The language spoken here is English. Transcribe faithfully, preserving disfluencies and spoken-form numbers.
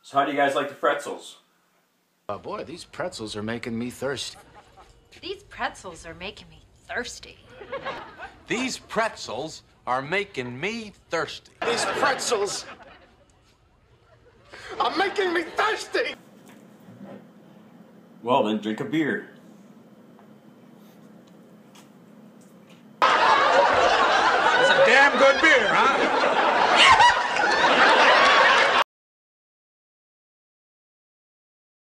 So how do you guys like the pretzels? Oh boy, these pretzels are making me thirsty. These pretzels are making me thirsty. These pretzels are making me thirsty. These pretzels are making me thirsty! Well, then drink a beer. It's a damn good beer, huh?